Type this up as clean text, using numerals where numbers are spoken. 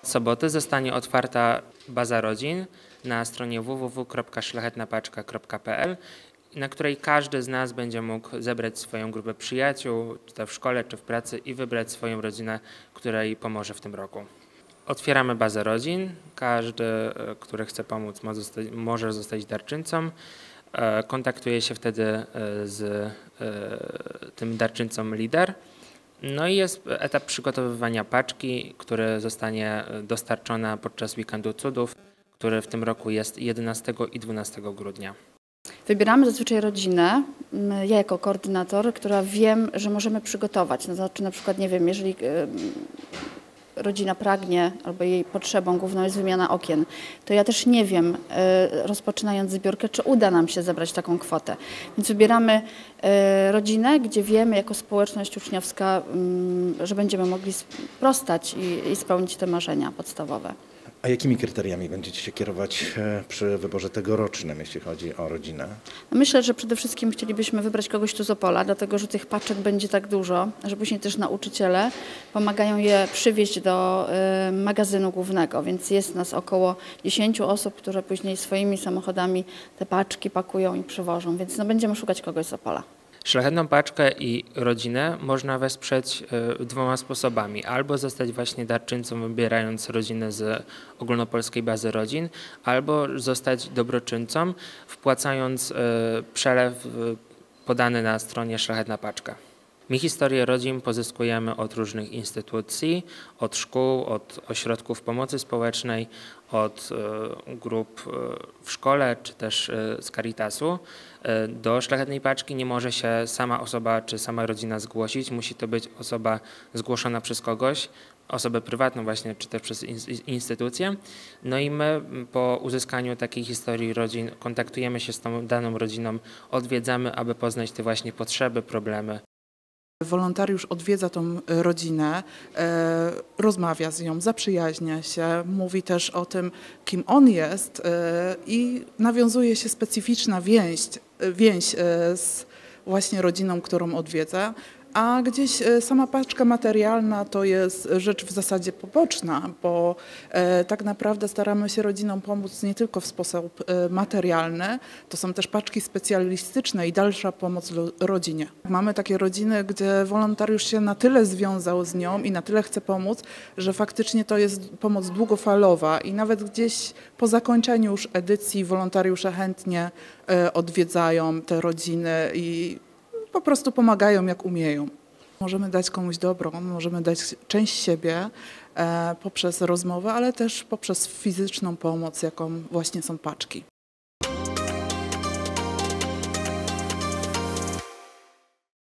W sobotę zostanie otwarta baza rodzin na stronie www.szlachetnapaczka.pl, na której każdy z nas będzie mógł zebrać swoją grupę przyjaciół, czy to w szkole, czy w pracy i wybrać swoją rodzinę, której pomoże w tym roku. Otwieramy bazę rodzin. Każdy, który chce pomóc, może zostać darczyńcą. Kontaktuje się wtedy z tym darczyńcą lider. No i jest etap przygotowywania paczki, który zostanie dostarczona podczas Weekendu Cudów, który w tym roku jest 11 i 12 grudnia. Wybieramy zazwyczaj rodzinę, ja jako koordynator, która wiem, że możemy przygotować. No, znaczy na przykład, nie wiem, jeżeli rodzina pragnie albo jej potrzebą główną jest wymiana okien, to ja też nie wiem, rozpoczynając zbiórkę, czy uda nam się zebrać taką kwotę. Więc wybieramy rodzinę, gdzie wiemy jako społeczność uczniowska, że będziemy mogli sprostać i spełnić te marzenia podstawowe. A jakimi kryteriami będziecie się kierować przy wyborze tegorocznym, jeśli chodzi o rodzinę? Myślę, że przede wszystkim chcielibyśmy wybrać kogoś tu z Opola, dlatego że tych paczek będzie tak dużo, że później też nauczyciele pomagają je przywieźć do magazynu głównego, więc jest nas około 10 osób, które później swoimi samochodami te paczki pakują i przywożą, więc no, będziemy szukać kogoś z Opola. Szlachetną paczkę i rodzinę można wesprzeć dwoma sposobami. Albo zostać właśnie darczyńcą, wybierając rodzinę z ogólnopolskiej bazy rodzin, albo zostać dobroczyńcą, wpłacając przelew podany na stronie Szlachetna Paczka. My historię rodzin pozyskujemy od różnych instytucji, od szkół, od ośrodków pomocy społecznej, od grup w szkole czy też z Caritasu. Do Szlachetnej Paczki nie może się sama osoba czy sama rodzina zgłosić, musi to być osoba zgłoszona przez kogoś, osobę prywatną właśnie, czy też przez instytucję. No i my po uzyskaniu takiej historii rodzin kontaktujemy się z tą daną rodziną, odwiedzamy, aby poznać te właśnie potrzeby, problemy. Wolontariusz odwiedza tą rodzinę, rozmawia z nią, zaprzyjaźnia się, mówi też o tym, kim on jest i nawiązuje się specyficzna więź z właśnie rodziną, którą odwiedza. A gdzieś sama paczka materialna to jest rzecz w zasadzie poboczna, bo tak naprawdę staramy się rodzinom pomóc nie tylko w sposób materialny, to są też paczki specjalistyczne i dalsza pomoc rodzinie. Mamy takie rodziny, gdzie wolontariusz się na tyle związał z nią i na tyle chce pomóc, że faktycznie to jest pomoc długofalowa i nawet gdzieś po zakończeniu już edycji wolontariusze chętnie odwiedzają te rodziny i po prostu pomagają jak umieją. Możemy dać komuś dobro, możemy dać część siebie poprzez rozmowę, ale też poprzez fizyczną pomoc, jaką właśnie są paczki.